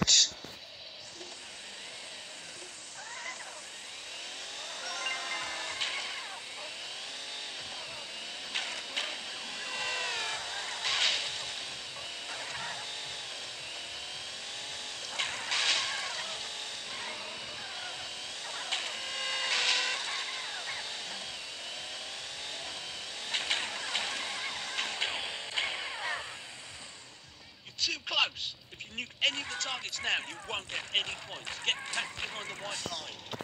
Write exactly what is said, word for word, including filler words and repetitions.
Ouch. You're too close. If you nuke any of the targets now, you won't get any points. Get back behind the white line.